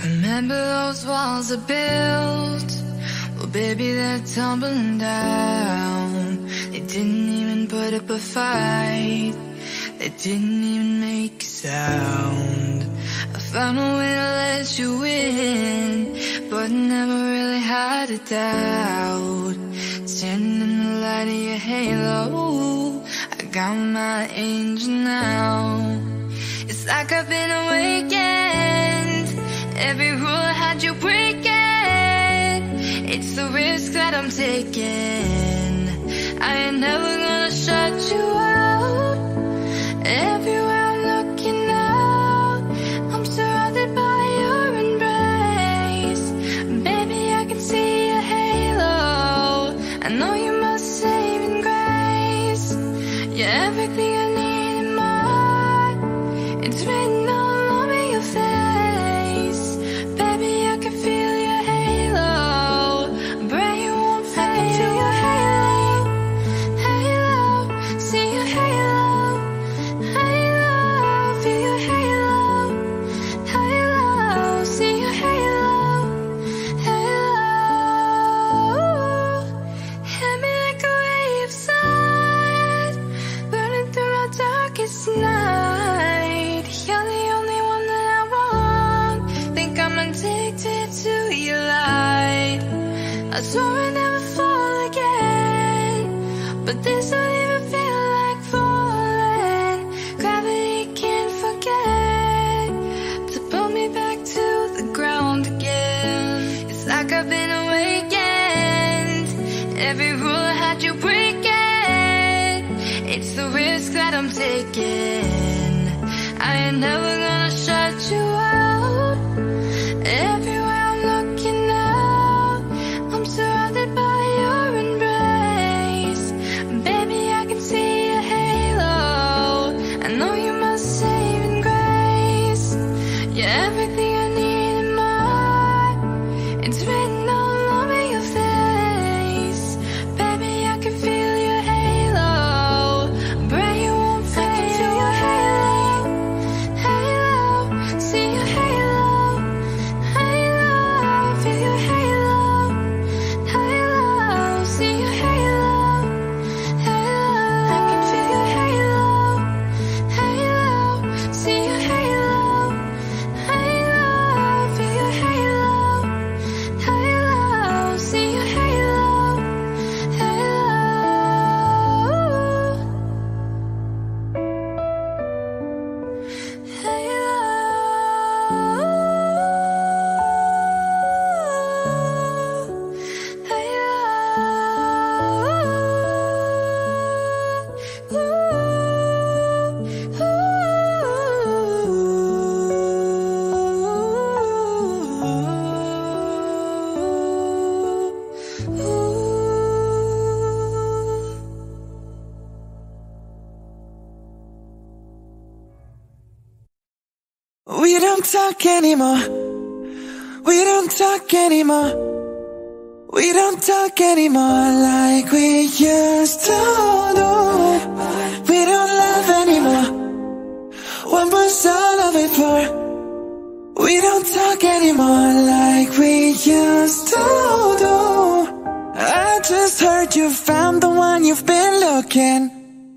Remember those walls I built? Well, baby, they're tumbling down. They didn't even put up a fight. They didn't even make a sound. I found a way to let you in, but never really had a doubt. Standing in the light of your halo, I got my angel now. It's like I've been awakened. Every rule I had you breaking. It's the risk that I'm taking. I ain't never gonna shut you out. Everywhere I'm looking now, I'm surrounded by your embrace. Baby, I can see your halo. I know you're my saving grace. You're everything I need in mine. It's written all over your face. Baby, I can feel your halo. Pray you won't fade. I can feel your halo. Halo, see your halo. Halo, feel your halo. Halo, see your halo. Halo, hit me like a ray of sun, burning through my darkest night. You're the only one that I want. Think I'm addicted to your light. I swore I'd never fall again, but this don't even feel like falling. Gravity can't forget to pull me back to the ground again. It's like I've been awakened. Every rule I had you breaking. It's the risk that I'm taking. I ain't never gonna shut you out. Everywhere I'm looking now, I'm surrounded by your embrace. Baby, I can see your halo. I know you're my saving grace. You're everything I need in mine. It's written all over your face. Baby, I can feel your halo. Pray you won't fade. I can feel your halo. Halo, see your halo. Halo, feel your halo. Halo, see your halo. Halo, I can feel your halo. Halo, see your halo. Halo, feel your halo. Halo, see your halo. Halo. We don't talk anymore. We don't talk anymore. We don't talk anymore like we used to do. We don't love anymore. What was all of it for? We don't talk anymore like we used to do. I just heard you found the one you've been looking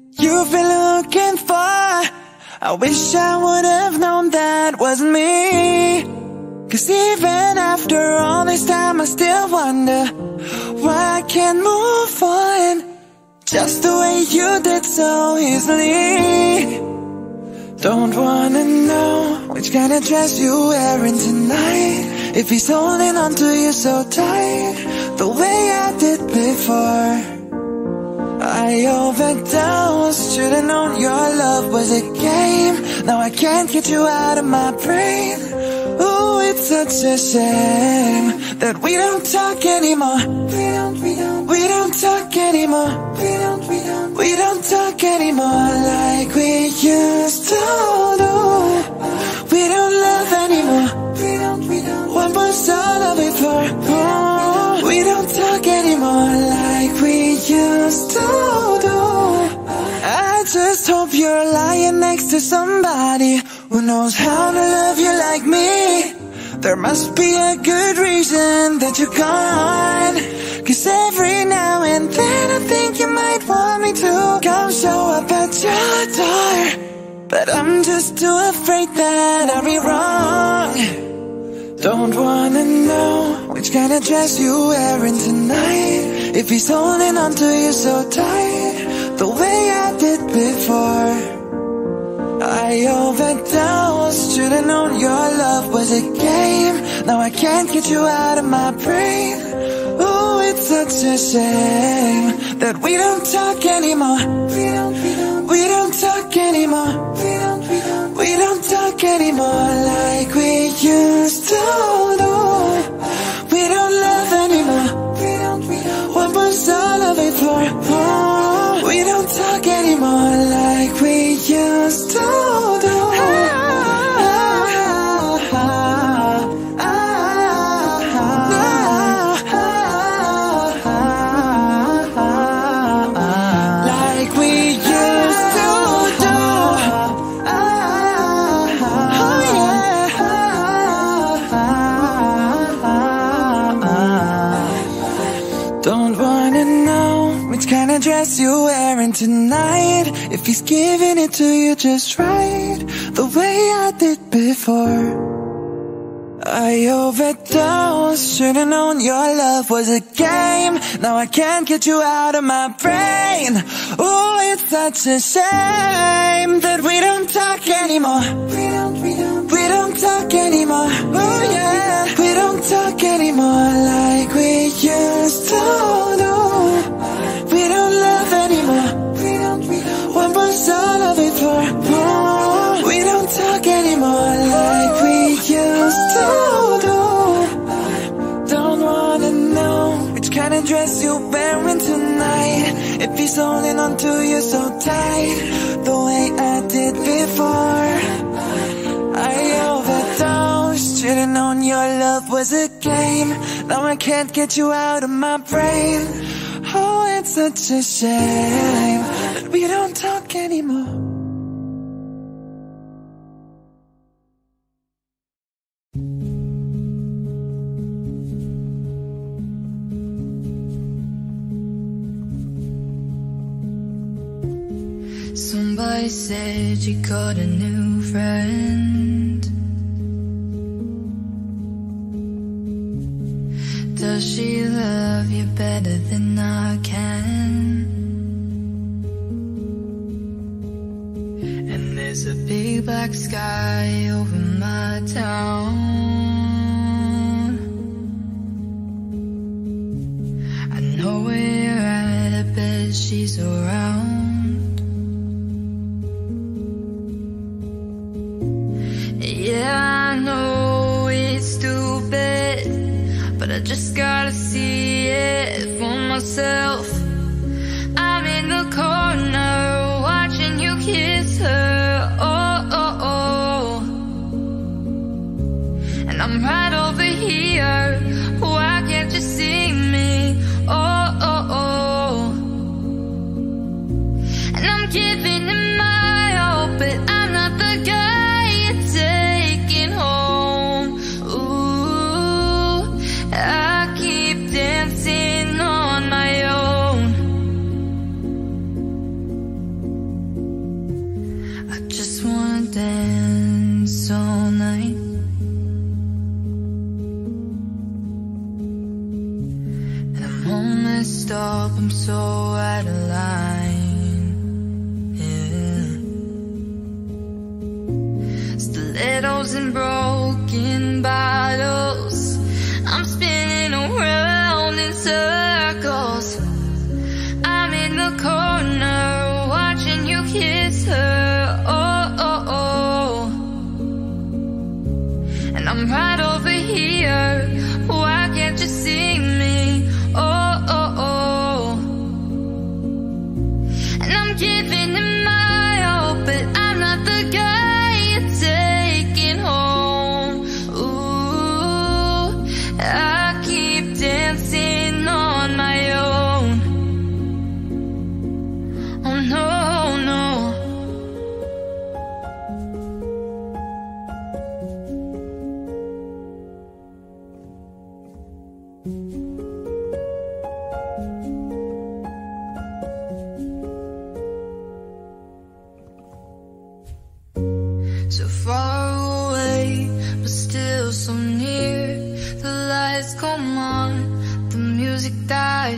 for. I wish I would have known that wasn't me. 'Cause even after all this time I still wonder why I can't move on just the way you did so easily. Don't wanna know which kind of dress you're wearing tonight, if he's holding on to you so tight the way I did before. I overdosed, should've known your love was a game. Now I can't get you out of my brain. Ooh, it's such a shame that we don't talk anymore. We don't talk anymore. We don't talk anymore like we used to do. We don't love anymore. What was all of it for? Oh, we don't talk anymore like we used to do. I just hope you're lying next to somebody who knows how to love you like me. There must be a good reason that you're gone. Cause every now and then I think you might want me to come show up at your door, but I'm just too afraid that I'll be wrong. Don't wanna know which kind of dress you wearing tonight, if he's holding on to you so tight, the way I did before. I overdosed, should've known your love was a game. Now I can't get you out of my brain. Ooh, it's such a shame that we don't talk anymore. We don't talk anymore. We don't talk anymore like we used to do. We don't love anymore. What was all of it for? Oh, we don't talk anymore like we used to do. Like we used to do. Oh yeah. Don't wanna know which kind of dress you're wearing tonight, if he's giving it to you just right, the way I did before. I overdosed, should've known your love was a game. Now I can't get you out of my brain. Ooh, it's such a shame that we don't talk anymore. We don't talk anymore. Oh yeah. We don't talk anymore like we used to do. We don't love anymore. What was all of it for? Oh, we don't talk anymore like we used to do. Don't wanna know which kind of dress you're wearing tonight, if he's holding on to you so tight, the way I did before. I overdosed, should've known your love was a game. Now I can't get you out of my brain. Oh, it's such a shame that we don't talk anymore. Somebody said you got a new friend. Does she love you better than I can? And there's a big black sky over my town. I know where you're at, I bet she's around. Yeah, I know it's stupid, but I just gotta see it for myself. I'm in the corner watching you kiss her. Oh, oh, oh. And I'm right over here. Why can't you see me? Oh, oh, oh. And I'm giving it my all, but I'm not the guy you're taking home. Ooh, I keep dancing on my own. I just wanna dance all night. And I'm all messed up, I'm so out of line. Yeah. Stilettos and broken bottles, I'm spinning around in circles. I'm in the corner watching you kiss her. Oh, oh, oh. And I'm right over here. Why can't you see me? Oh, oh, oh. And I'm giving it my all, but I'm not the guy you're taking home. Ooh, I keep dancing on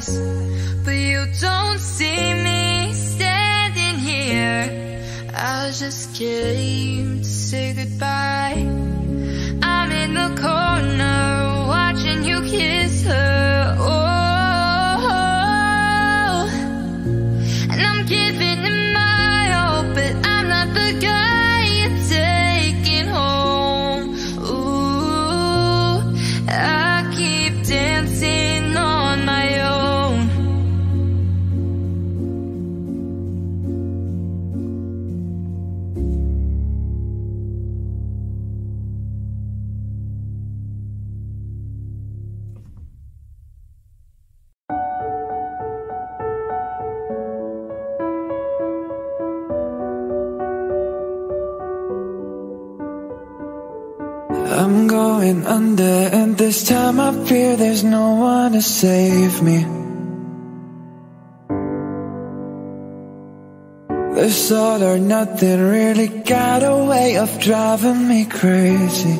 eyes, but you don't see me standing here. I just came to say goodbye. I'm in the corner watching you kiss her. Oh, and I'm giving it my all, but I'm not the guy you're taking home. Ooh, I keep dancing on my own. I'm going under, and this time I fear there's no one to save me. This all or nothing really got a way of driving me crazy.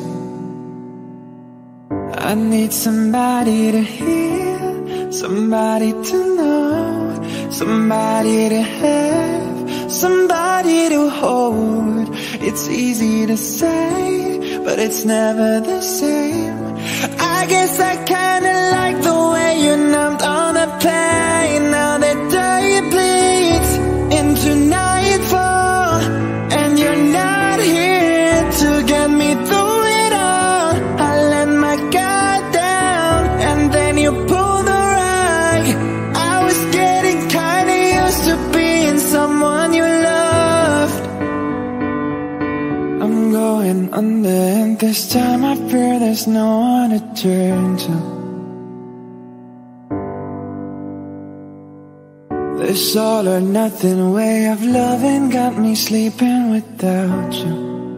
I need somebody to hear, somebody to know, somebody to have, somebody to hold. It's easy to say, but it's never the same. I guess I kinda like the way you numbed on the pain. Now the day bleeds into nightfall, and you're not here to get me through it all. I let my guard down, and then you pulled the rug. I was getting kinda used to being someone you loved. I'm going under, and this time I fear there's no one to turn to. This all or nothing way of loving got me sleeping without you.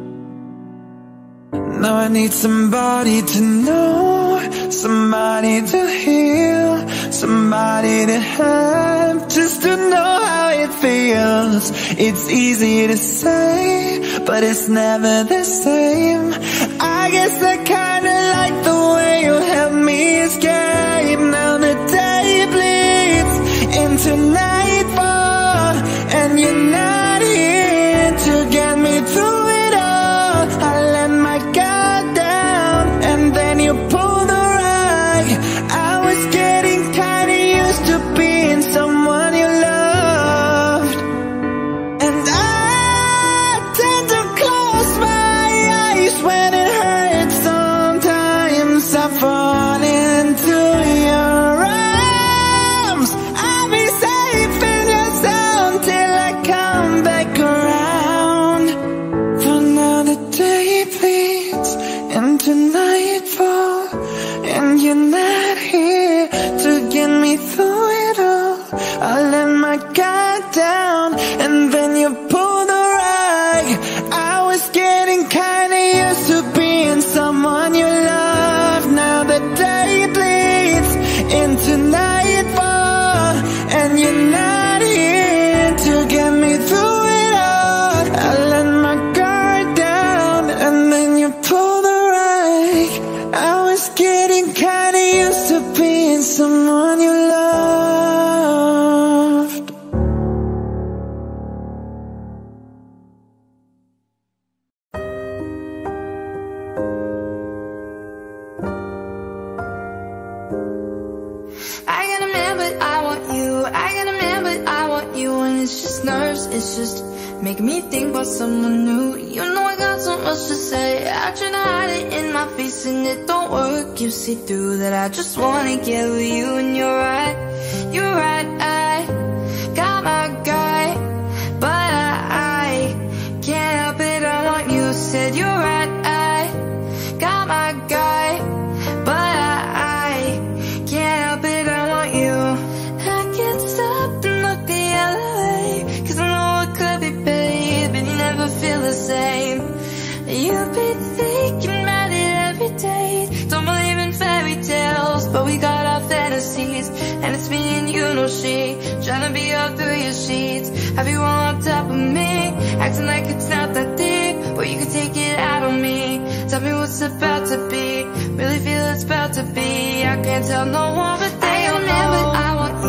Now I need somebody to know, somebody to heal, somebody to have, just to know how it feels. It's easy to say, but it's never the same. I guess I kinda like the way you help me escape. Now the day bleeds into nightfall, and you're not here to get me through it all. I let my guard down, and then you pulled the rug. I was getting kinda used to being someone you loved, and I tend to close my eyes when it hurts. Sometimes I fall into your arms. I'll be safe in your sound till I come back around. For now the day bleeds into nightfall, and you're not here to get me through it all. I let my guard down, and then you pulled the rug. I was getting kinda used to being someone you love. Now the day bleeds into nightfall, and you're not here to get me through it all. I let my guard down, and then you pull the rug. I was getting kinda used to being someone you loved. I got a man, but I want you. I got a man, but I want you. And it's just nerves, it's just making me think about someone new. You know I got so much to say. I try to hide it in my face, and it don't work. You see through that I just wanna get with you. And you're right, I got my guy, but I can't help it, I want you. Said you're right, I got my guy, but I can't help it, I want you. I can't stop and look the other way, 'cause I know it could be bad, but you never feel the same. You'll be thinking about it every day. Don't believe in fairy tales, but we got our fantasies, and it's me and you, no she, trying to be all through your sheets. Have you all on top of me, acting like it's not that deep, but you can take it out on me. Tell me what's about to be, really feel it's about to be. I can't tell no one, but they don't know. I want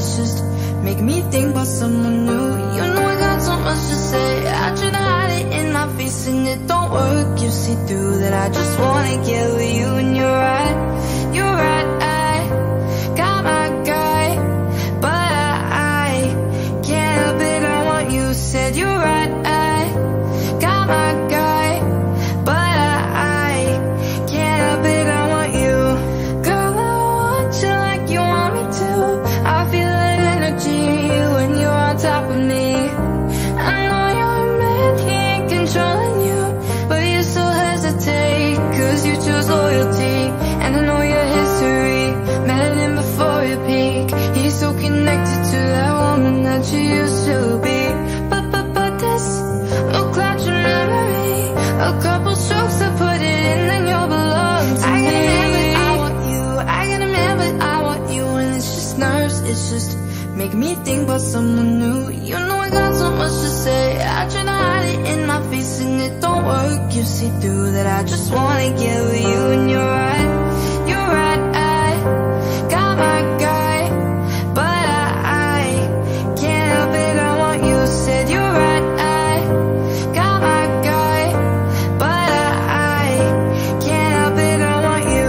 it's just making me think about someone new. You know I got so much to say, I try to hide it in my face and it don't work. You see through that I just wanna get with you. And you're right, I got my guy, but I can't help it, I want you. Said you're right, I got my guy, but I can't help it, I want you. Girl, I want you like you want me to. I feel that energy when you're on top of me. I know you're a man, he ain't controlling you, but you still hesitate, cause you choose loyalty. And I know your history, met him before you peak. He's so connected to that woman that you used to be. But this will cloud your memory. A couple strokes to put it in, then you'll belong to me. I got a man, but I want you. I got a man, but I want you. And it's just nerves, it's just making me think about someone new. You know I got so much to say, I try to hide it in my face and it don't work. You see through that I just wanna get with you. And you're right, I got my guy, but I can't help it, I want you. Said you're right, I got my guy, but I can't help it, I want you.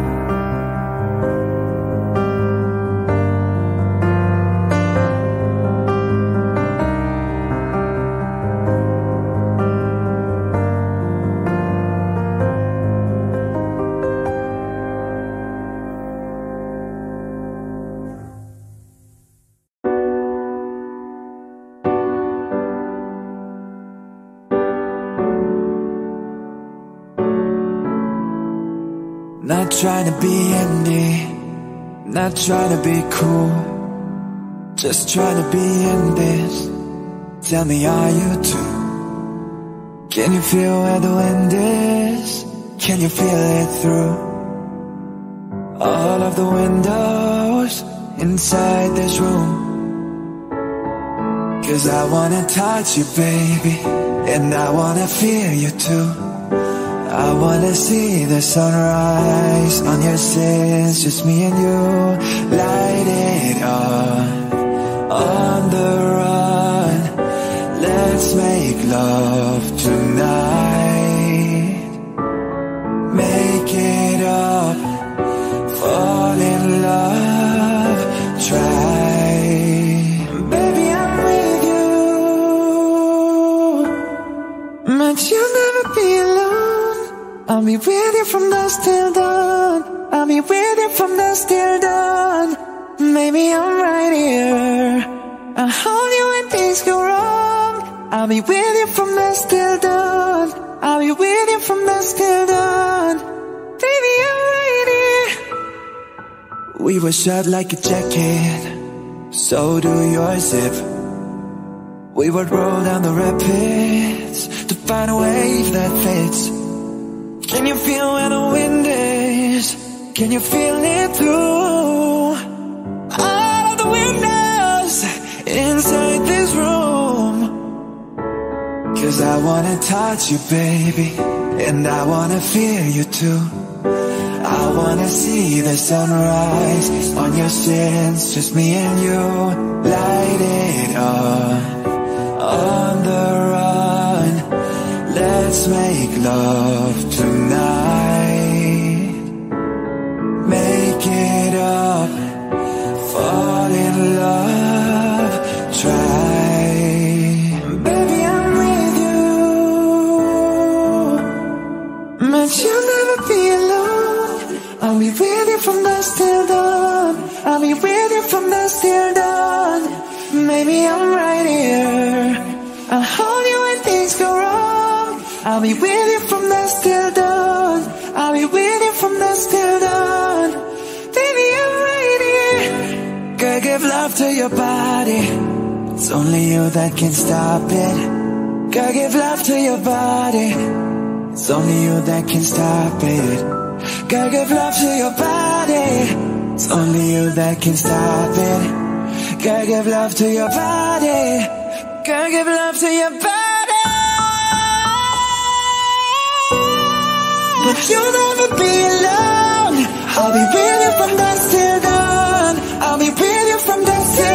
Not trying to be indie, not trying to be cool, just trying to be in this. Tell me, are you too? Can you feel where the wind is? Can you feel it through all of the windows inside this room? Cause I wanna touch you, baby, and I wanna feel you too. I wanna see the sunrise on your sins, just me and you. Light it on the run. Let's make love tonight. Make it up, fall in love, try. Baby, I'm with you, but you'll never be alone. I'll be with you from dusk till dawn. I'll be with you from dusk till dawn. Maybe I'm right here, I'll hold you when things go wrong. I'll be with you from dusk till dawn. I'll be with you from dusk till dawn. Baby, I'm right here. We were shot like a jacket, so do your zip. We would roll down the rapids to find a wave that fits. Can you feel where the wind is? Can you feel it through all of the windows inside this room? Cause I wanna touch you, baby, and I wanna feel you too. I wanna see the sunrise on your sins, just me and you. Light it on the run. Let's make love tonight. Make it up, fall in love, try. Baby, I'm with you, but you'll never be alone. I'll be with you from dusk till dawn. I'll be with you from dusk till dawn. Maybe I'm right here, I'll hold you when things go wrong. I'll be with you from dusk till dawn. I'll be with you from dusk till dawn. Baby, I'm right here. Girl, give love to your body, it's only you that can stop it. Girl, give love to your body, it's only you that can stop it. Girl, give love to your body, it's only you that can stop it. Girl, give love to your body. Girl, give love to your body. But you'll never be alone. I'll be with you from dusk till dawn. I'll be with you from dusk till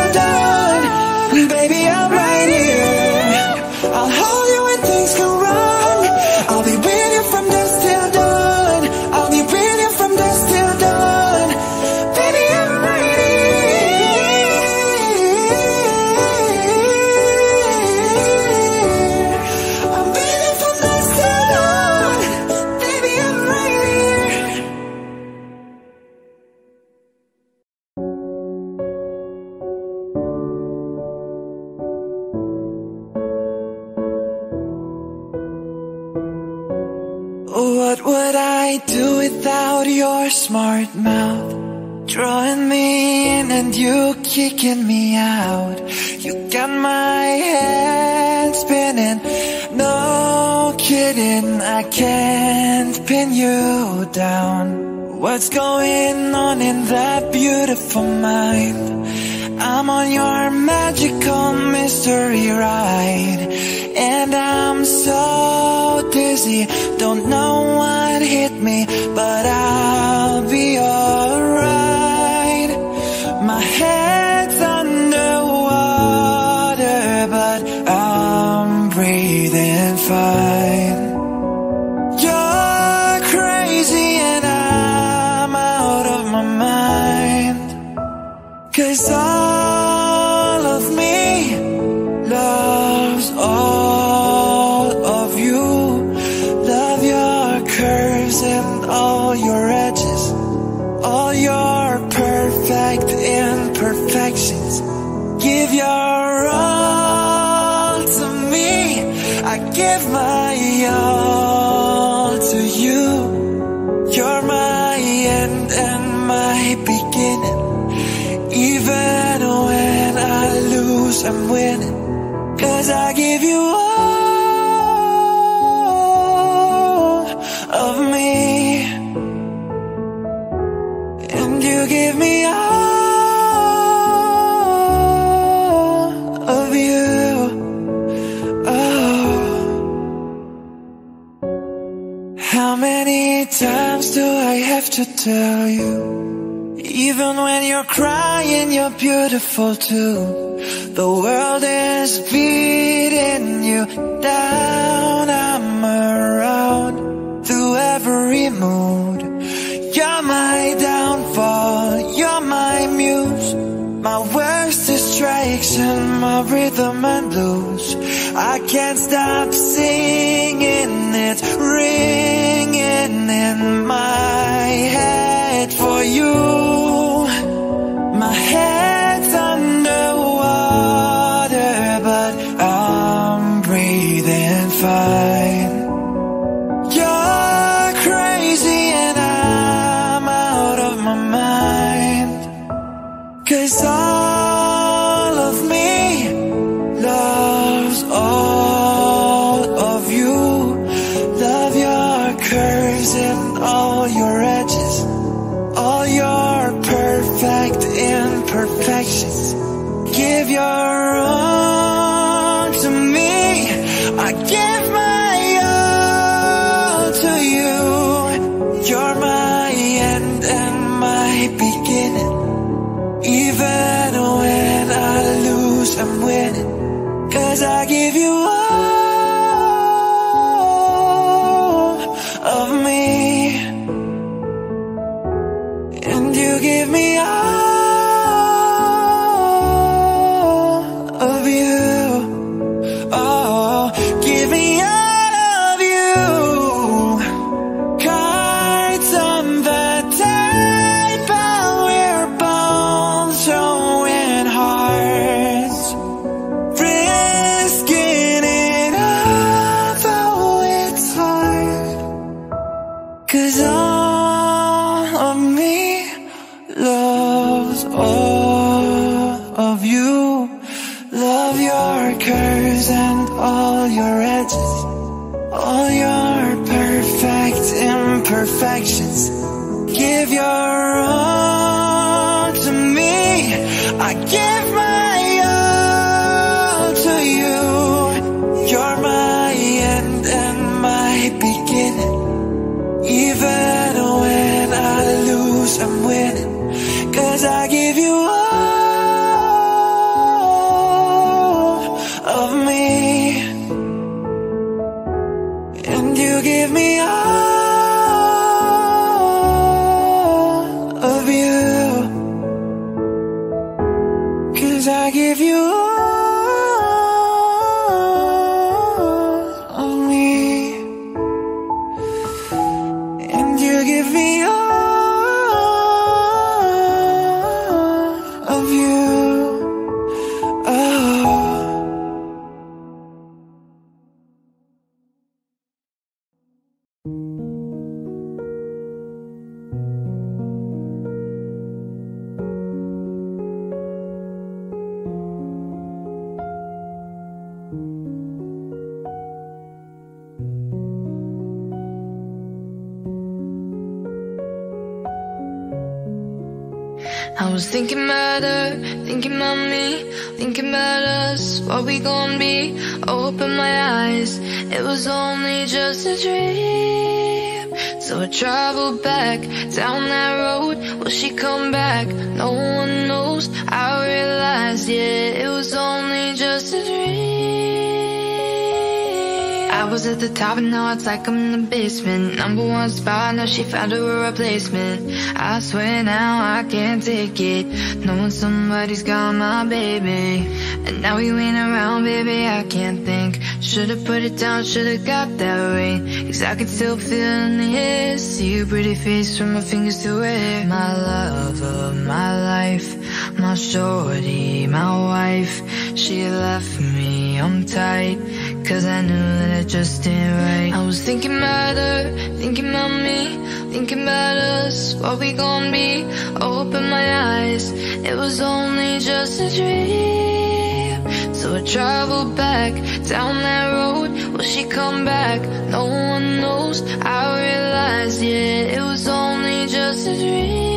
What would I do without your smart mouth? Drawing me in and you kicking me out. You got my head spinning. No kidding, I can't pin you down. What's going on in that beautiful mind? I'm on your magical mystery ride, and I'm so dizzy, don't know what hit me, but I'll be alright. My head's underwater, but I'm breathing fine. You're crazy and I'm out of my mind, 'cause all of me loves all of you. Love your curves and all your edges, all your perfect imperfections. Give your all to me, I give my all to you. You're my end and my beginning. Even when I lose, I'm winning, 'cause I give you all of me, and you give me all of you. Oh, how many times do I have to tell you? Even when you're crying, you're beautiful too. The world is beating you down. I'm around through every mood. You're my downfall, you're my muse, my worst distraction, my rhythm and blues. I can't stop singing, it's ringing in my head for you. My head's underwater, but I'm breathing fine. You're crazy and I'm out of my mind, 'cause all of me loves all of you. Love your curves and all your edges, all your perfect imperfections. Give your all to me, I give my all to you. You're my end and my beginning. Even when I lose, I'm winning, 'cause I give you all of me, and you give me all of you. Oh, give me all of you. Cards on the table, we're both showing hearts, risking it all, though it's hard, 'cause all of me loves all of you. Love your curves and all your edges, all your perfect imperfections. Give your all to me, I give my all to you. You're my end and my beginning. Even when I lose, I'm winning, 'cause I give you all of me, and you give me all of I was thinking about her, thinking about me, thinking about us, what we gon' be. Open my eyes, it was only just a dream. So I traveled back down that road. Will she come back? No one knows. I realized, yeah, it was only just a dream. I was at the top and now it's like I'm in the basement. #1 spot, now she found her a replacement. I swear now I can't take it, knowing somebody's got my baby. And now we ain't around, baby, I can't think. Should've put it down, should've got that ring. 'Cause I can still feel it in the air. See your pretty face from my fingers to her. My love of my life, my shorty, my wife. She left me, I'm tight, 'cause I knew that it just ain't right. I was thinking about her, thinking about me, thinking about us, what we gon' be. Open my eyes, it was only just a dream. So I traveled back down that road. Will she come back? No one knows. I realized, yeah, it was only just a dream.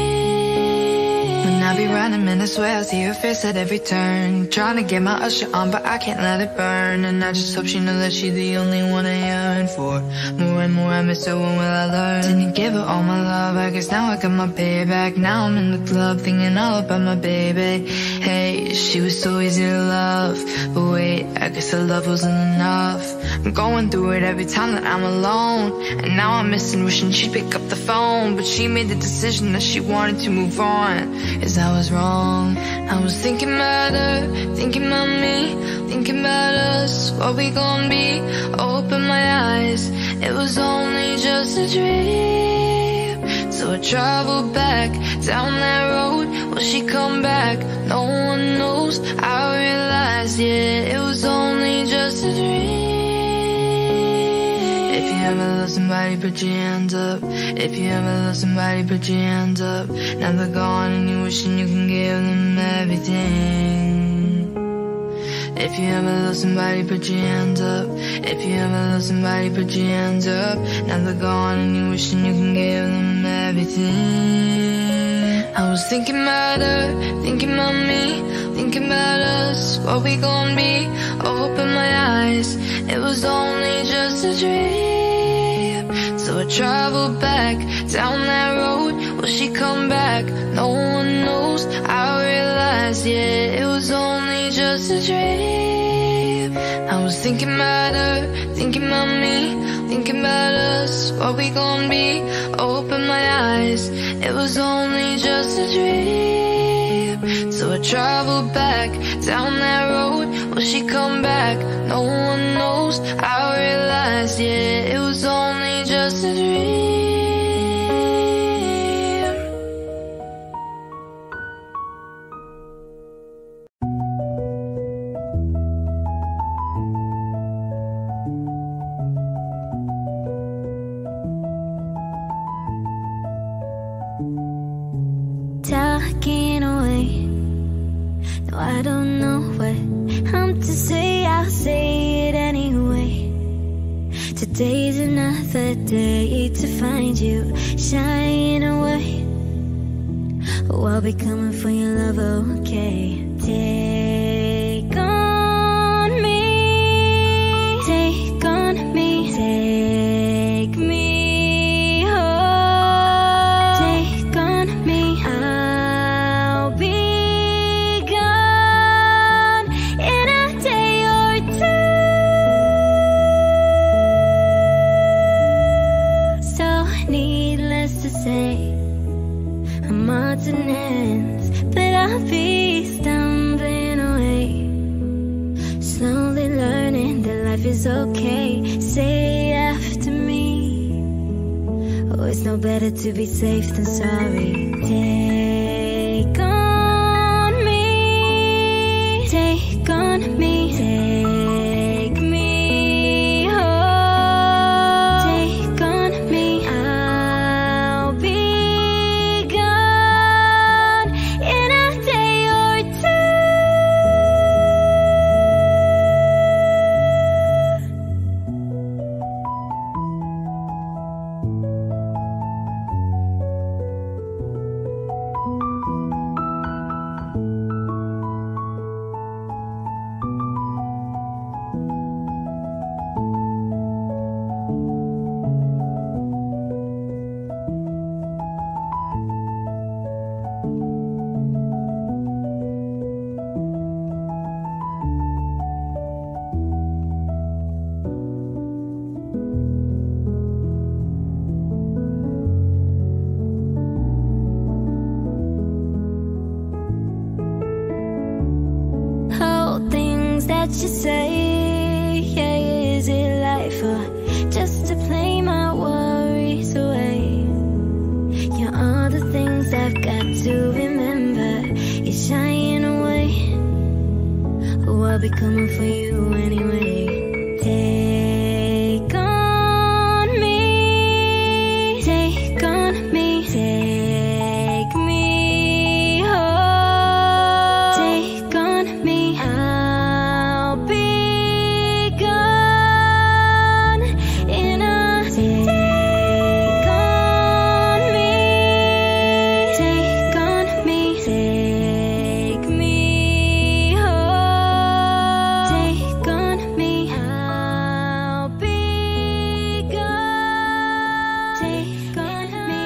I be running, man, I swear I see her face at every turn. Trying to get my Usher on, but I can't let it burn. And I just hope she knows that she's the only one I yearn for. More and more I miss her, when will I learn? Didn't give her all my love, I guess now I got my payback. Now I'm in the club thinking all about my baby. Hey, she was so easy to love, but wait, I guess her love wasn't enough. I'm going through it every time that I'm alone, and now I'm missing, wishing she'd pick up the phone. But she made the decision that she wanted to move on, 'cause I was wrong. I was thinking about her, thinking about me, thinking about us, what we gon' be. Open my eyes, it was only just a dream. So I traveled back down that road. Will she come back? No one knows. I realized, yeah, it was only just a dream. If you ever love somebody, put your hands up. If you ever love somebody, put your hands up. Now they're gone and you're wishing you can give them everything. If you ever love somebody, put your hands up. If you ever love somebody, put your hands up. Now they're gone and you're wishing you can give them everything. I was thinking about her, thinking about me, thinking about us, what we gon' be. Open my eyes, it was only just a dream. So I traveled back down that road. Will she come back? No one knows. I realized, yeah, it was only just a dream. I was thinking about her, thinking about me, thinking about us, what we gon' be. Open my eyes, it was only just a dream. So I traveled back down that road. Will she come back? No one knows. I realized, yeah, it was only just a dream. Talking away, no, I don't know what I'm to say, I'll say it anyway. Today's another day to find you shining away. Oh, I'll be coming for your love, okay. Take on me, take on me, take me home. Take on me, I'll be gone in a day or two. So needless to say, I'm odds and ends, but I'll be stumbling away, slowly learning that life is okay. Say after me, oh, it's no better to be safe than sorry. Take on me, take on me, take me home. Take on me, I'll be gone in a day or two. what you say. Yeah, is it life or just to play my worries away? You're all the things I've got to remember. You're shying away. Oh, I'll be coming for you anyway. Take on me, take on me, take me home. Take on me, I'll be gone in a take on me, take on me, take me home. Take on me, I'll be gone. Take on me.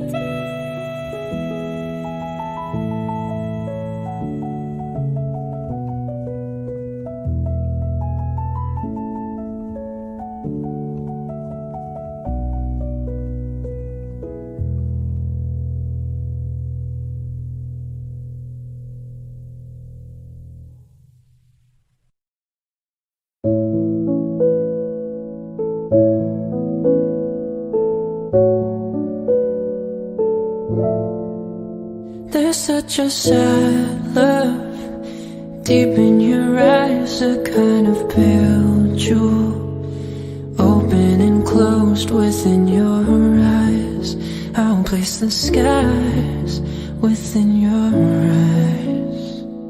There's such a sad love deep in your eyes, a kind of pale jewel, open and closed within your eyes. I'll place the skies within your eyes.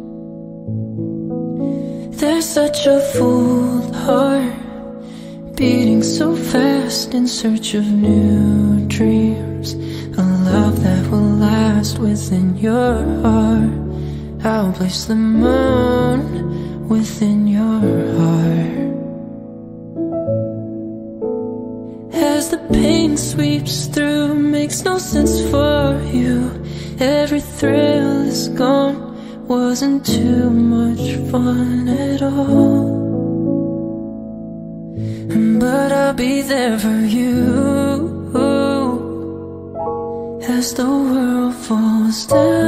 There's such a full heart beating so fast in search of new dreams, a love that will last within your heart. I'll place the moon within your heart. As the pain sweeps through, makes no sense for you. Every thrill is gone, wasn't too much fun at all. But I'll be there for you as the world falls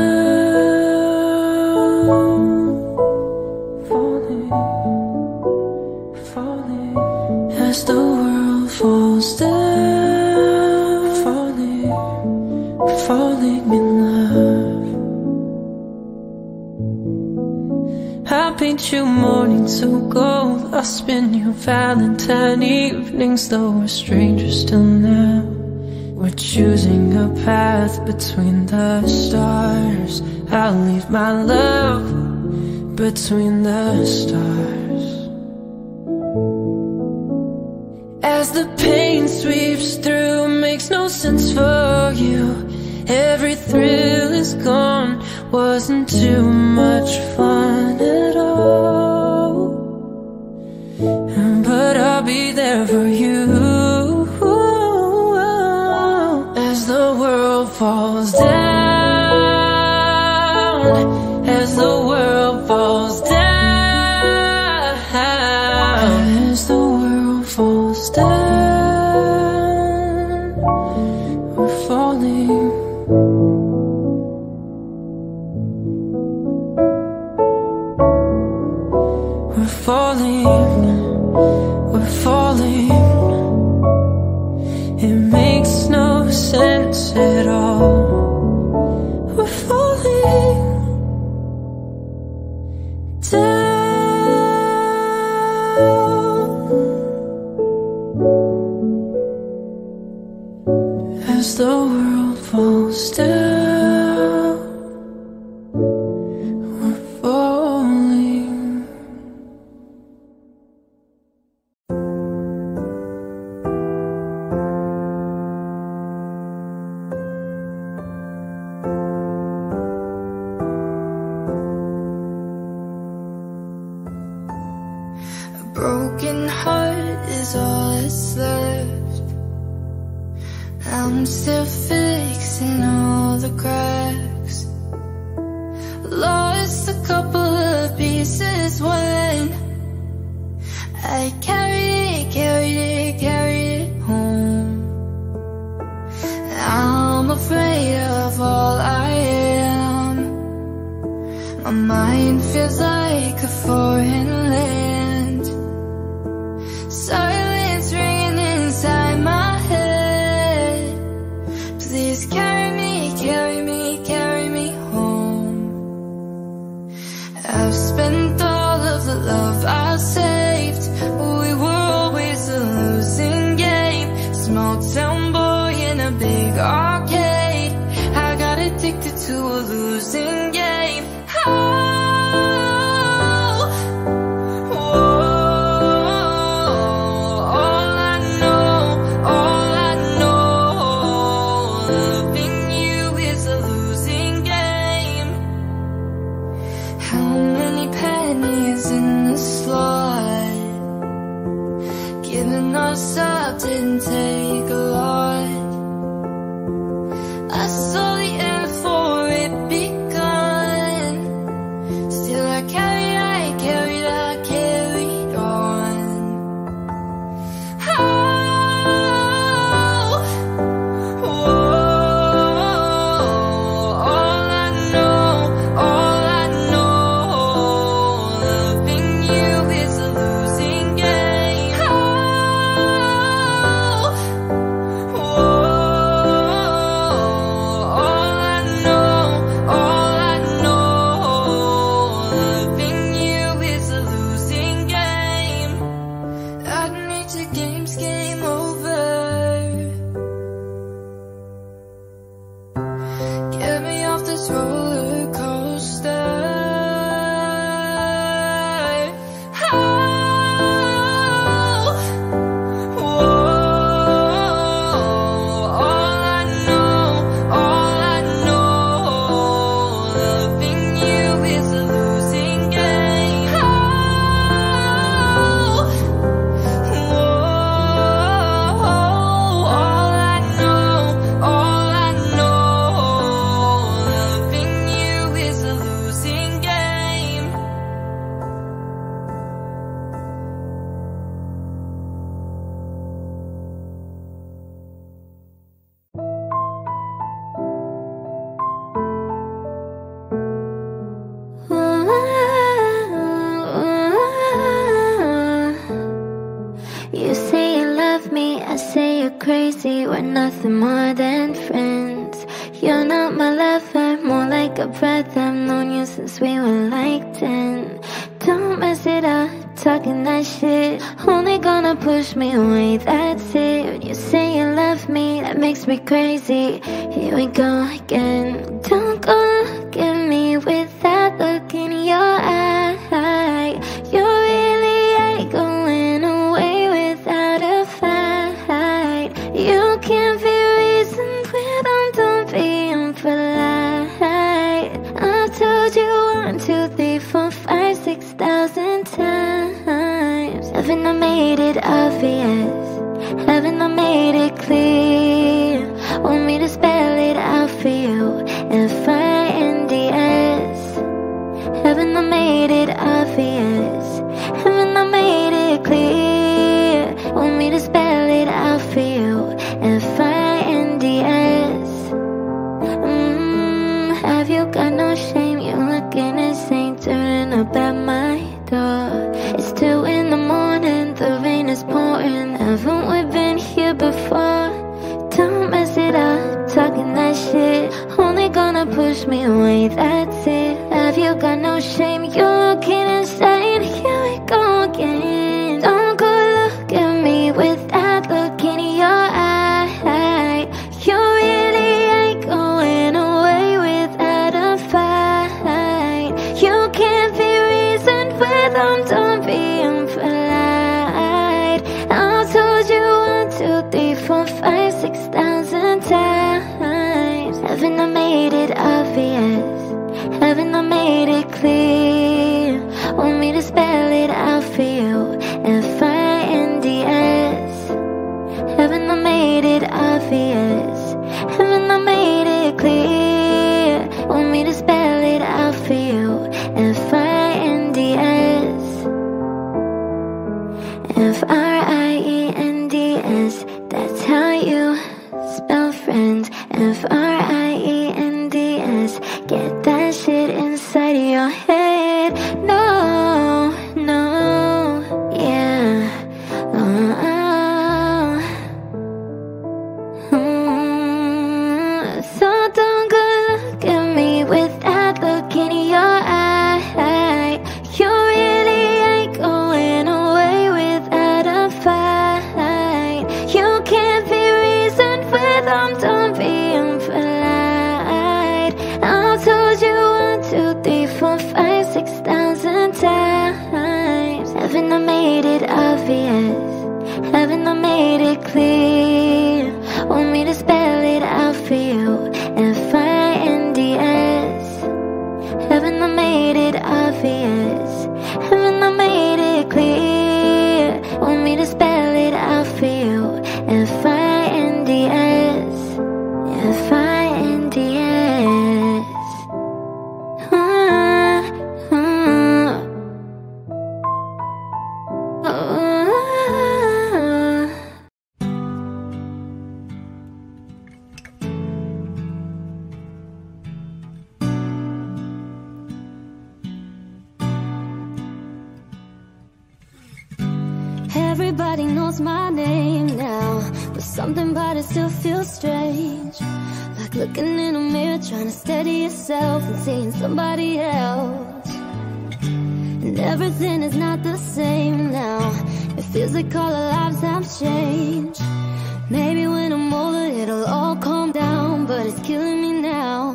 down, falling, falling, as the world falls down, falling, falling in love. I'll paint you morning so gold, I'll spend your Valentine evenings, though we're strangers till now. We're choosing a path between the stars. I'll leave my love between the stars. As the pain sweeps through, makes no sense for you. Every thrill is gone, wasn't too much fun at all. But I'll be there for you as the world falls down, as the world falls down, as the world falls down. We're falling, we're falling, we're falling. It makes no sense at all. We're falling down as the world falls down. We're falling. Broken heart is all that's left. I'm still fixing all the cracks. Lost a couple of pieces when I carried it home. I'm afraid of all I am. My mind feels like a foreign land. like arcade. I got addicted to a losing game. Up didn't take a lot. I saw the end for it begun. Still I carried on. All I know, loving you is a losing game. Game over. Get me off this roller coaster. All I know, loving you is a losing game. You say you love me, I say you're crazy. We're nothing more than friends. You're not my lover, more like a brother. I've known you since we were like 10. Don't mess it up, talking that shit. Only gonna push me away, that's it. When you say you love me, that makes me crazy. Here we go again. Don't go look at me with that look in your eye. You really ain't going away without a fight. You can't be reasoned with, don't be impolite. I've told you 1, 2, 3, 4, 5, 6,000 times. Haven't I made it obvious? Haven't I made it clear? Want me to spell it out for you? F-I-N-D-S. Haven't I made it obvious? Haven't I made it clear? Want me to spell it out for you? F-I-N-D-S. Have you got no shame? You're looking insane, turning up at my door. It's 2 in the morning, the rain is pouring. Haven't we been here before? Don't mess it up, talking that shit. Only gonna push me away, that's it. Have you got no shame? You're looking insane, here we go again. Don't go look at me with that look in your eye. You really ain't going away without a fight. You can't be reasoned with, don't be impolite. I've told you 1, 2, 3, 4, 5, 6,000 times. Haven't I made it obvious? Haven't I made it clear? Want me to spell it out for you? F-I-N-D-S. Haven't I made it obvious? Haven't I made it clear? Want me to spell it out for you? F-I-N-D-S. F-R-I-E-N-D-S. That's how you spell friends. F-R-I-E-N-D-S. Get that shit inside of your head. No, no, yeah. So don't go look at me with that look in your eye. You really ain't going away without a fight. You can't be reasoned with, don't be for you. F-I-N-D-S. Haven't I made it obvious? Haven't I made it clear? Want me to spell it out for you? F-I-N-D-S. F-I-N-D-S. Everybody knows my name now, but something about it still feels strange. Like looking in a mirror, trying to steady yourself and seeing somebody else. And everything is not the same now. It feels like all our lives have changed. Maybe when I'm older it'll all calm down, but it's killing me now.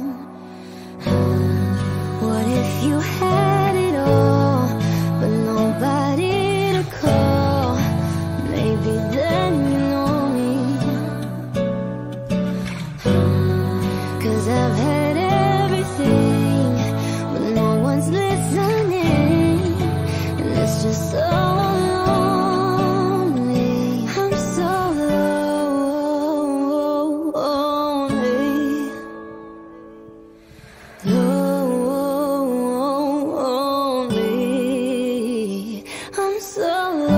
What if you had it all, but nobody to call? Maybe then you know me. 'Cause I've had everything, but no one's listening, and it's just so lonely. I'm so lonely. Lonely. I'm so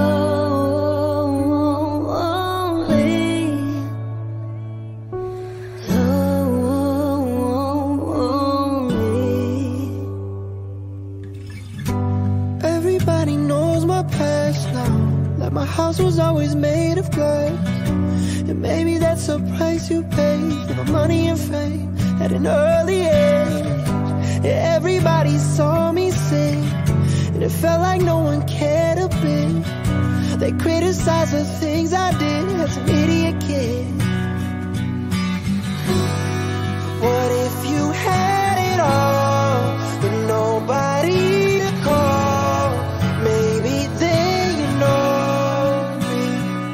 Everybody knows my past now. Like my house was always made of glass. And maybe that's the price you pay for the money and fame at an early age. Yeah, everybody saw me sing, and it felt like no one cared a bit. They criticized the things I did as an idiot kid. What if you had it all, but nobody to call? Maybe then you know me.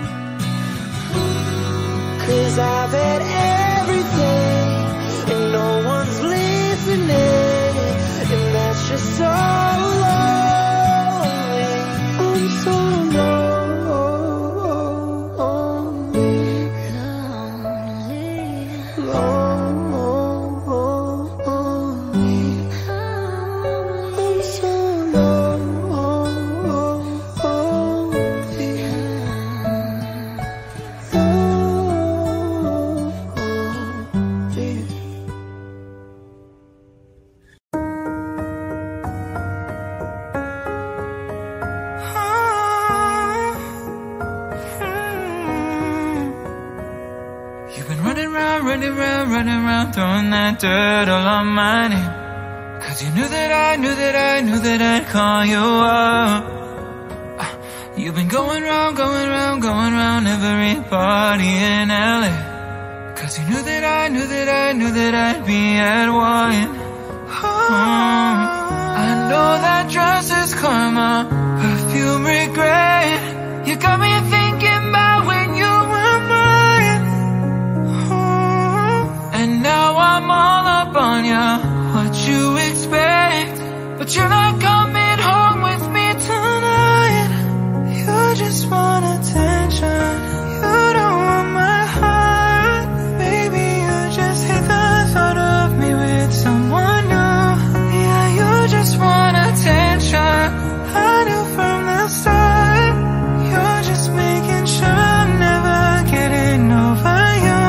'Cause I've had everything, and no one's listening, and that's just so lonely. I'm so lonely. Running around, throwing that dirt all on my name. 'Cause you knew that I'd call you up. You've been going round every party in LA. 'Cause you knew that I'd be at one. I know that dress is karma, perfume regret. You got me thinking about when you were mine. And now I'm all up on ya, what you expect? But you're not coming home with me tonight. You just want attention, you don't want my heart. Maybe you just hate the thought of me with someone new. Yeah, you just want attention, I knew from the start. You're just making sure I'm never getting over you.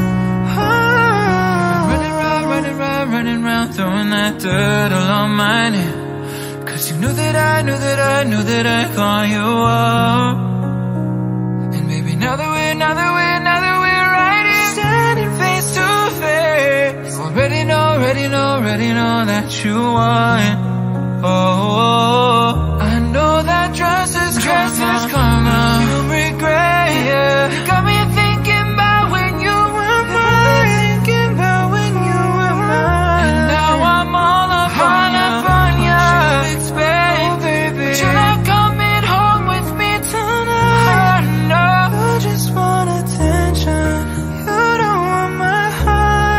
Running round, throwing that dirt all on my name. 'Cause you knew that I'd call you up. And maybe now that we're right here, standing face to face, you already know that you want. Oh, I know that dress is karma, you regret. Yeah, you got me thinking about when you were mine. And now I'm all up on ya. Expect, oh, baby, but you're not coming home with me tonight. No, you just want attention, you don't want my heart.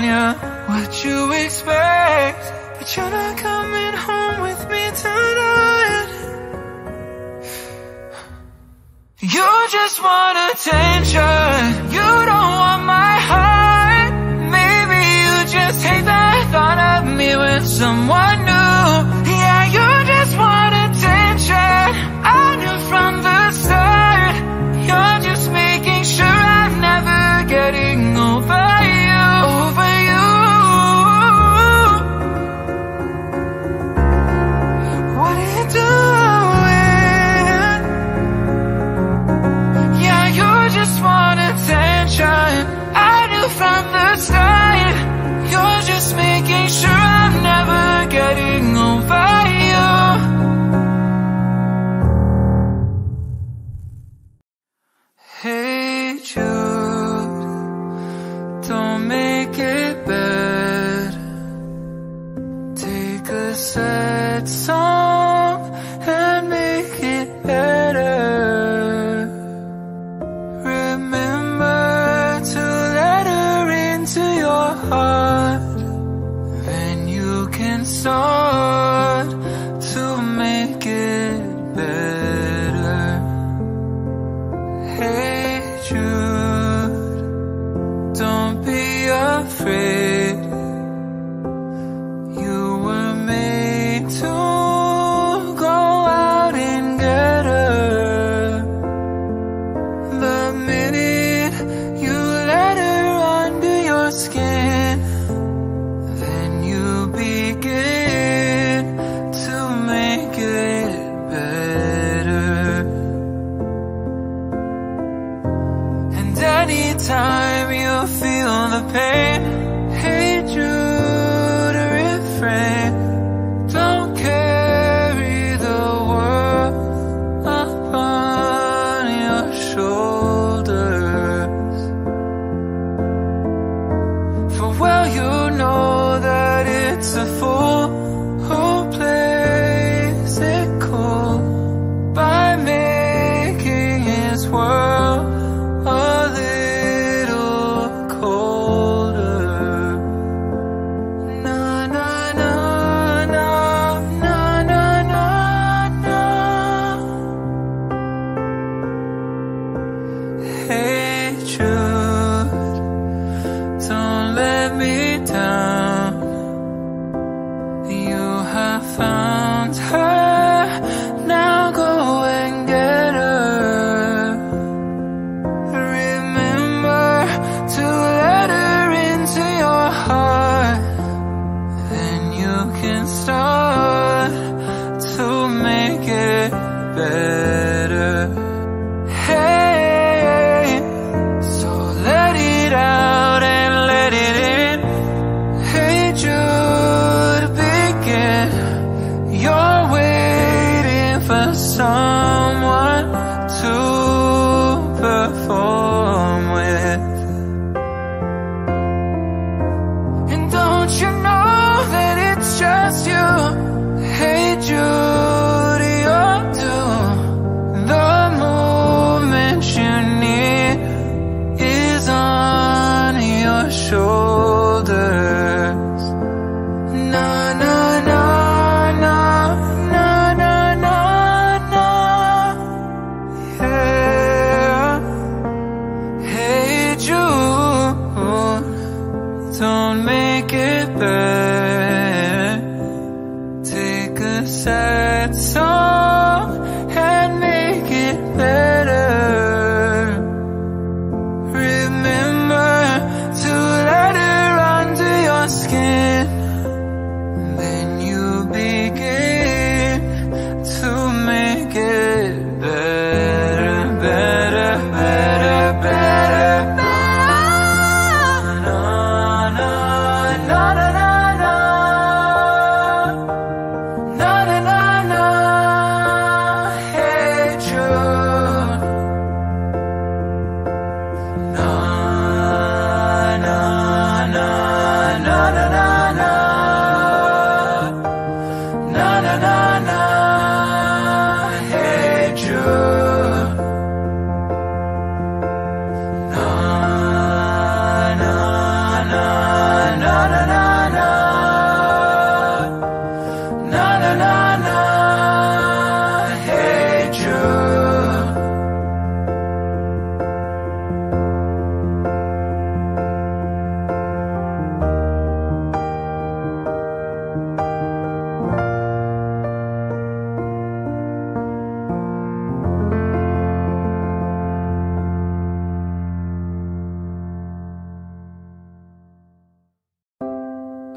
on ya. What you expect? But you're not coming home with me tonight. You just want attention. You don't want my heart. Maybe you just hate the thought of me with someone new. Yeah, you just want attention. I knew from the start. You're just making sure I'm never getting over you. Over you. What are you doing? Yeah, you just want attention. I knew from the start. You're just making sure I'm never getting over you. Hey Jude, don't make it bad. Take a sad song and make it better. Remember to let her into your heart. Then you can start to make it better. Hey Jude, don't be afraid. You were made to go out and get her. The minute you let her under your skin, then you begin to make it better. And anytime you feel the pain, hey Jude, refrain. Don't carry the world upon your shoulders. For well you know that it's a fool who plays it cool by making his world a little colder.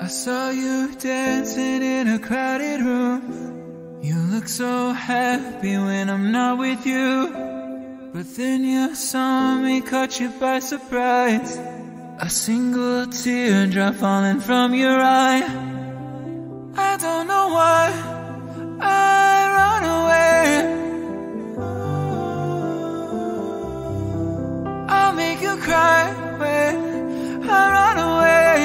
I saw you dancing in a crowded room. You look so happy when I'm not with you. But then you saw me, caught you by surprise. A single teardrop falling from your eye. I don't know why I run away. I'll make you cry when I run away.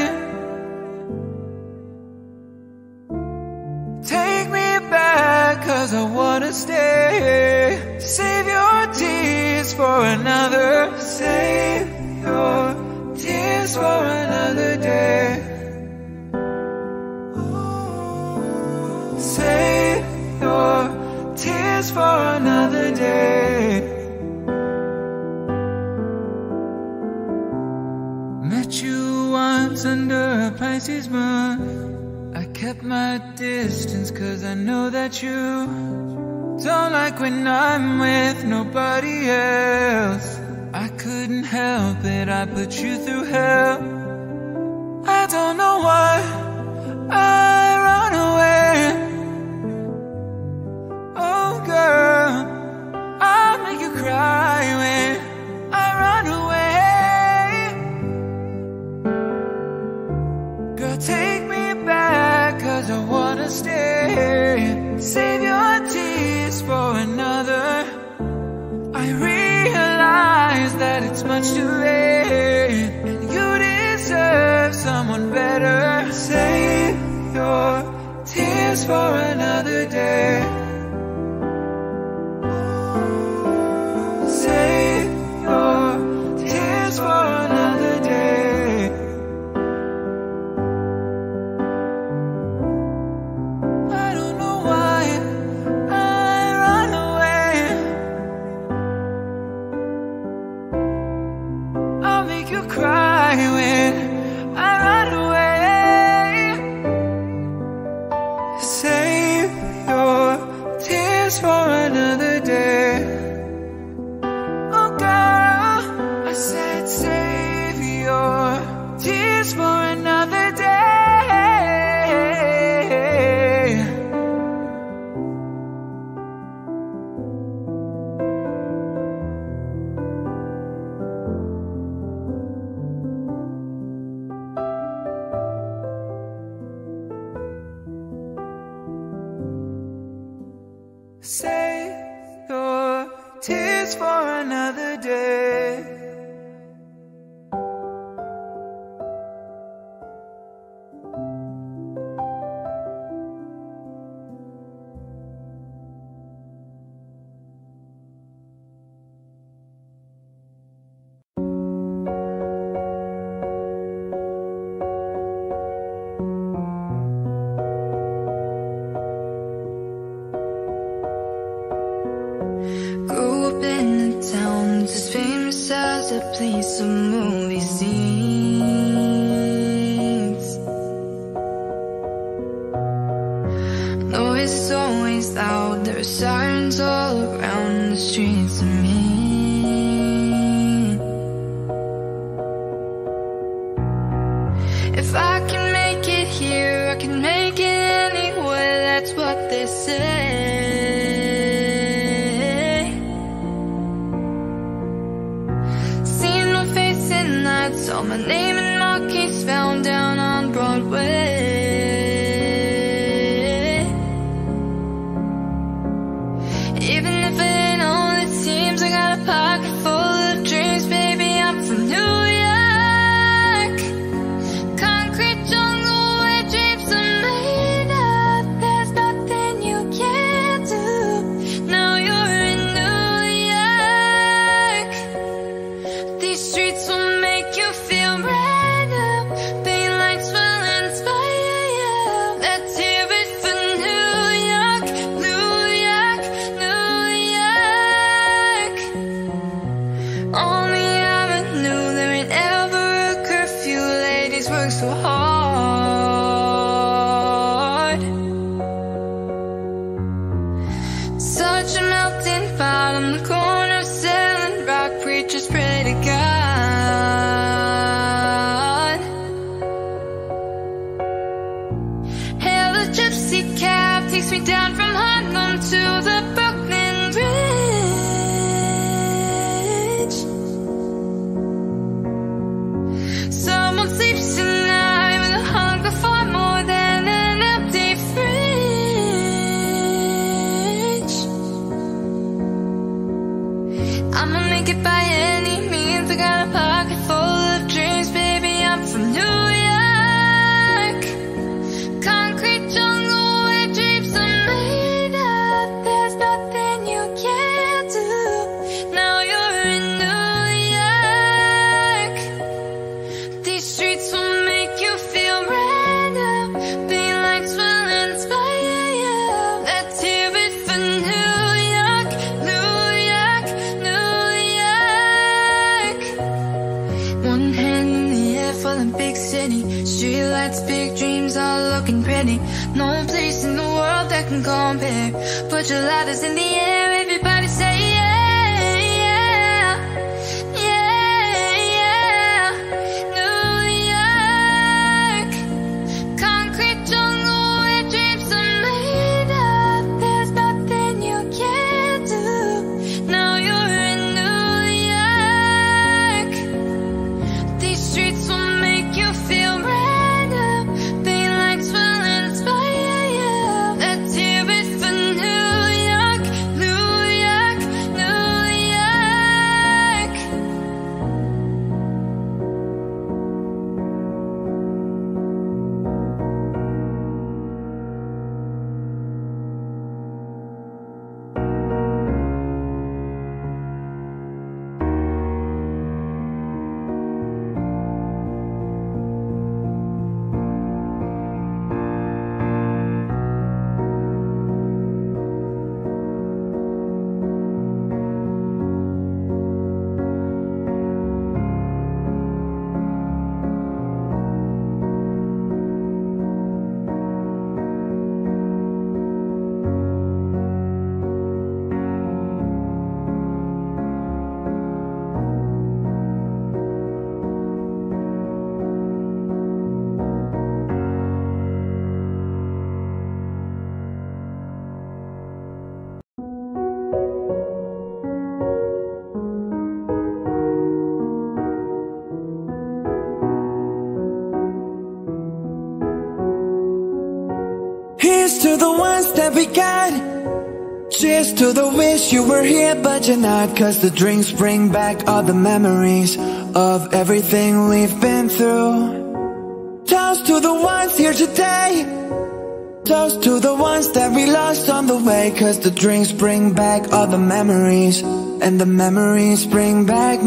Take me back, 'cause I wanna stay. Save your tears for another. Save your tears for another day. Save your tears for another day. Met you once under a Pisces moon. I kept my distance 'cause I know that you don't like when I'm with nobody else. I couldn't help it, I put you through hell. I don't know why I run away. Oh girl, I'll make you cry when I run away. Girl, take me back, 'cause I wanna stay. Save your tears for another. I realize that it's much too late, and you deserve someone better. Save your tears for another day. Save your tears for another day. I don't know why I run away. I'll make you cry when I run away. Save your tears for another day. Oh girl, I said save your tears for another day. Save your tears for another day. Grew up in a town as famous as a place of movie scenes. Noise is always loud, there are sirens all around the streets of me. If I can make it here, I can make it anywhere, that's what they say. Saw my name in marquees found down on Broadway. Even if it ain't all it seems, I got a pocket full of dreams, baby, I'm from New York. Concrete jungle where dreams are made up. There's nothing you can't do. Now you're in New York. These streets will make you feel brave. I'ma make it by any means. I got a pocket full of dreams, baby, I'm from New York. Concrete jungle where dreams are made up. There's nothing you can't do. Now you're in New York. These streets will make you feel random. Being lights will inspire you. Let's hear it for New York, New York, New York. One hand in the air for the big city. Street lights, big dreams, all looking pretty. No place in the world that can compare. Put your lighters in the air, everybody say yeah, yeah, yeah, yeah. New York, concrete jungle where dreams are made up. There's nothing you can't do. Now you're in New York. These streets will make you feel random. Being lights will inspire you. Let's hear it for New York, New York, New York. Here's to the ones that we got. Cheers to the wish you were here but you're not. Cause the drinks bring back all the memories of everything we've been through. Toast to the ones here today. Toast to the ones that we lost on the way. Cause the drinks bring back all the memories. And the memories bring back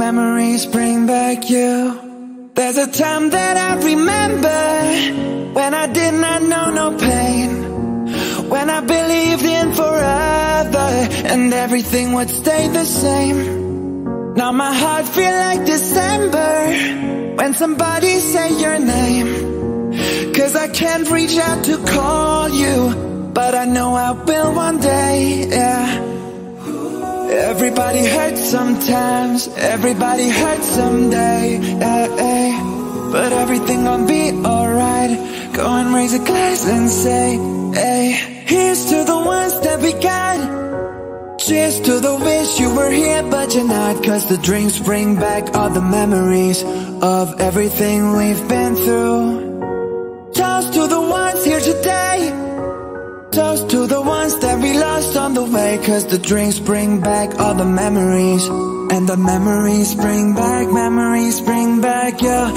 you. There's a time that I remember when I did not know no pain. When I believed in forever and everything would stay the same. Now my heart feels like December when somebody say your name. Cause I can't reach out to call you, but I know I will one day, yeah. Everybody hurts sometimes, everybody hurts someday, yeah, yeah. But everything gon' be alright. Go and raise a glass and say, hey. Here's to the ones that we got. Cheers to the wish you were here but you're not. Cause the drinks bring back all the memories of everything we've been through. Toast to the ones here today. Toast to the ones that we lost on the way. Cause the drinks bring back all the memories. And the memories bring back, yeah.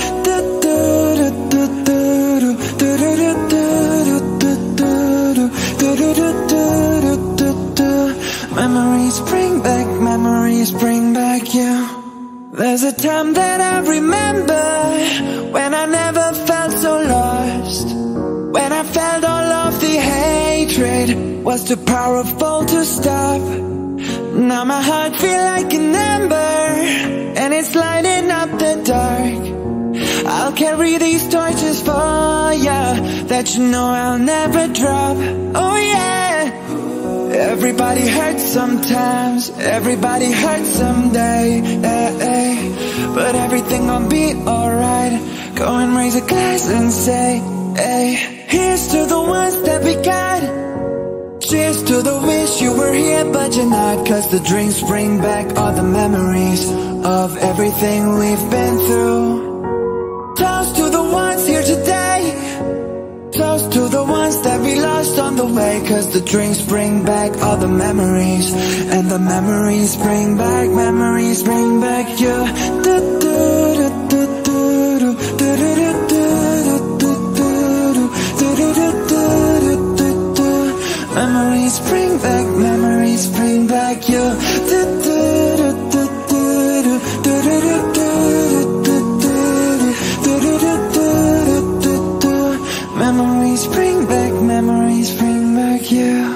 Memories bring back you. There's a time that I remember when I never felt so lost. When I felt all of the hatred was too powerful to stop. Now my heart feels like an ember and it's lighting up the dark. I'll carry these torches for ya that you know I'll never drop. Oh yeah. Everybody hurts sometimes, everybody hurts someday, eh, eh. But everything gon' be alright. Go and raise a glass and say, hey. Here's to the ones that we got. Cheers to the wish you were here but you're not. Cause the drinks bring back all the memories of everything we've been through. Toast to the ones here today. toast to the ones that we lost on the way, 'cause the drinks bring back all the memories, and the memories bring back you. Memories bring back you. Memories bring back you.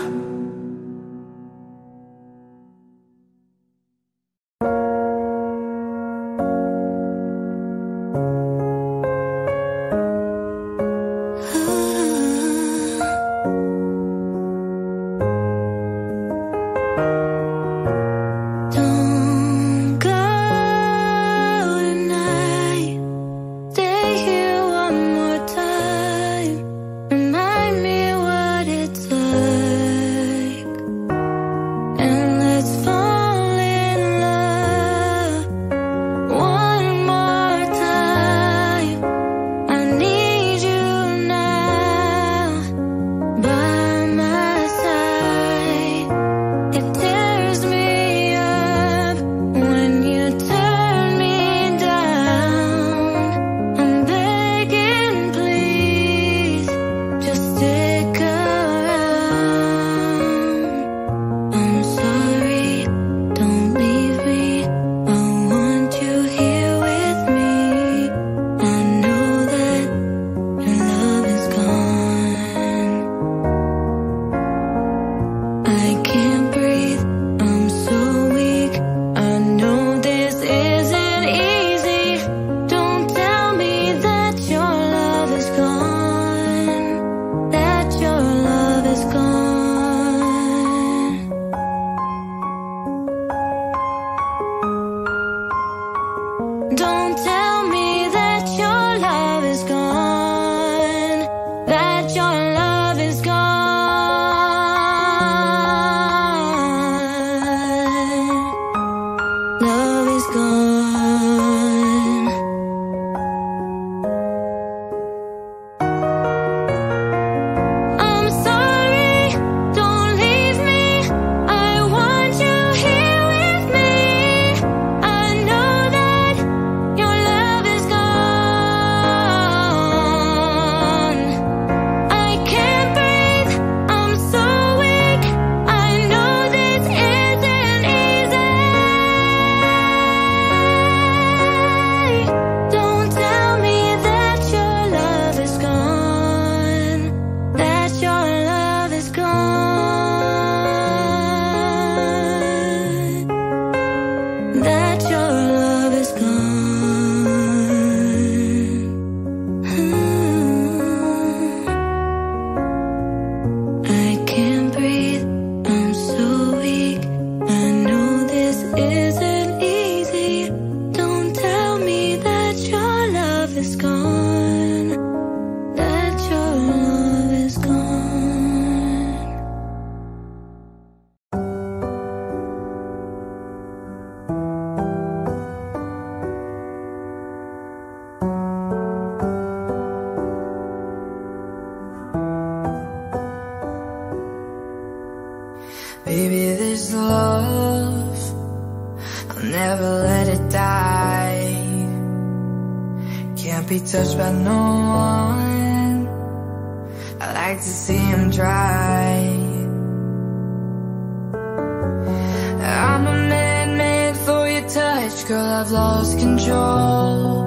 Baby, this love, I'll never let it die. Can't be touched by no one, I like to see him try. I'm a man made for your touch, girl, I've lost control.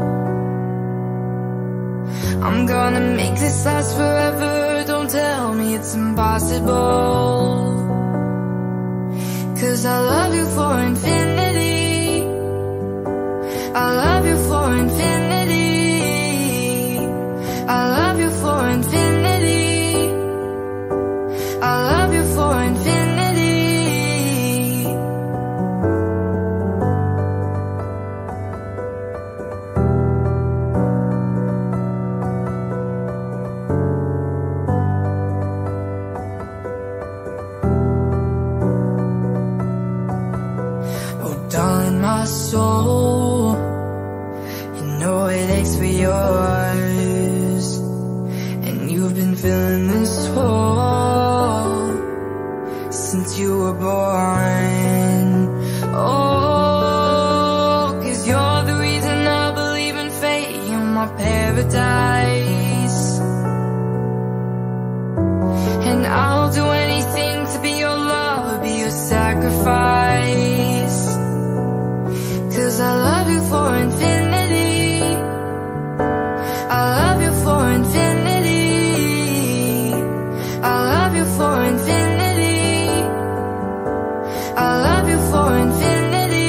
I'm gonna make this last forever, don't tell me it's impossible. 'Cause I love you for infinity, I love you for infinity, I love you for infinity, I love you for infinity. Darling, my soul, you know it aches for yours, and you've been filling this hole since you were born. Oh, 'cause you're the reason I believe in fate. You're my paradise, and I'll do anything to be your love, be your sacrifice. 'Cause I love you for infinity, I love you for infinity, I love you for infinity, I love you for infinity.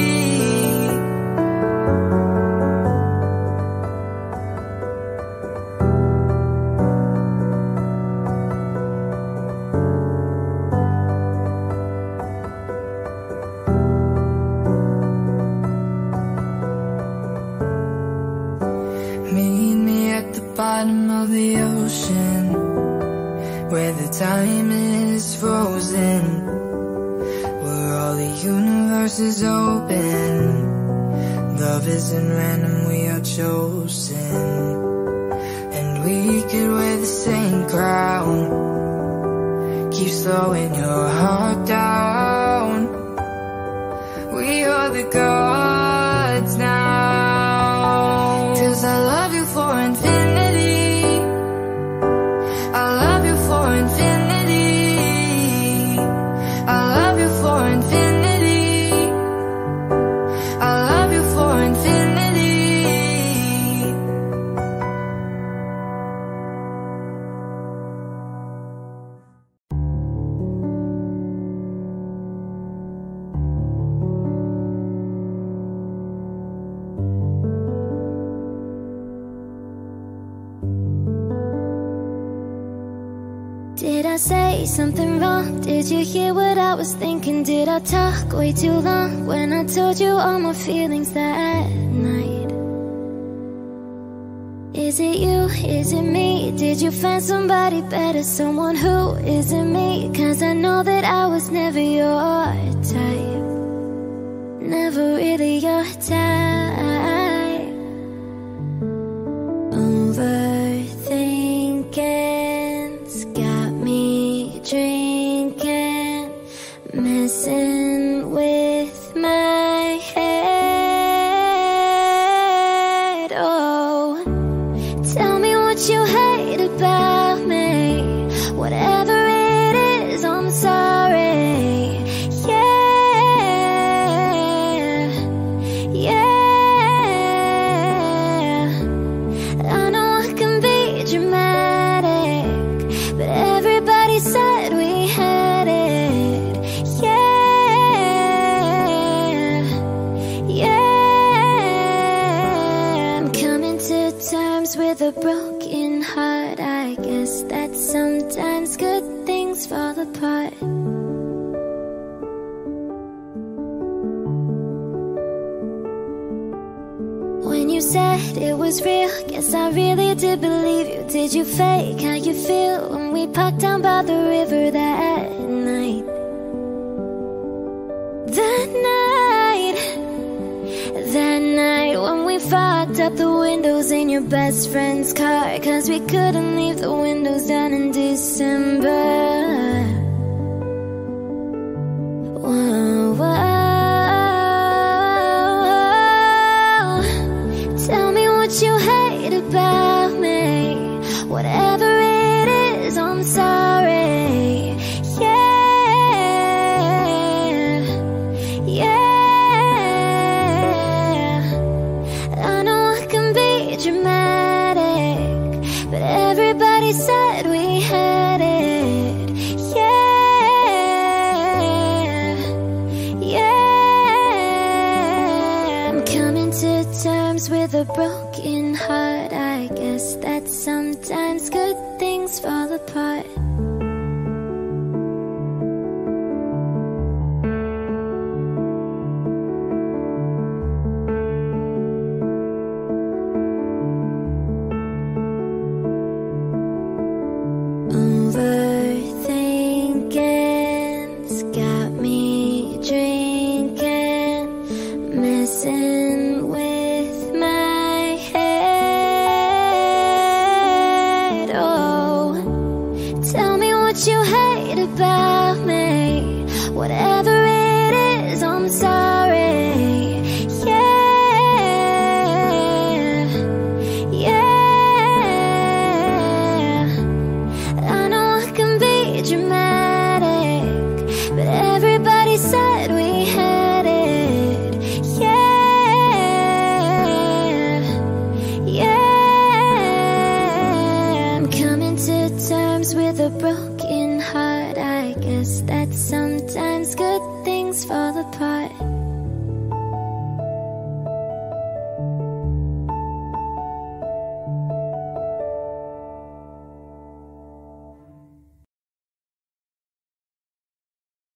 Meet me at the bottom of the ocean, where the time is frozen, where all the universe is open. Love isn't random, we are chosen, and we could wear the same crown. Keep slowing your heart down. We are the gods now. 'Cause I love you for infinity, I love you for infinity, I love you for infinity, I love you for infinity. Did I say something wrong? Did you hear what I was thinking? Did I talk way too long when I told you all my feelings that night? Is it you? Is it me? Did you find somebody better? Someone who isn't me? 'Cause I know that I was never your type, never really your type. Overthinking's got me drinking, messing with my head. Oh, tell me what you hate about me. Whatever it is, I'm sorry. Yeah, yeah. I know I can be dramatic, but everybody said we had it. Yeah, yeah. I'm coming to terms with a broken heart. I guess that sometimes good things fall apart. When you said it was real, guess I really did believe you. Did you fake how you feel when we parked down by the river that night? That night when we fogged up the windows in your best friend's car, 'cause we couldn't leave the windows down in December. Whoa, whoa. Tell me what you hate about me. Whatever it is, I'm sorry. Yeah, yeah. I know I can be dramatic, but everybody said we had it. Yeah, yeah. I'm coming to terms with a broken heart. I guess that sometimes good things fall apart. Overthinking's got me drinking, missing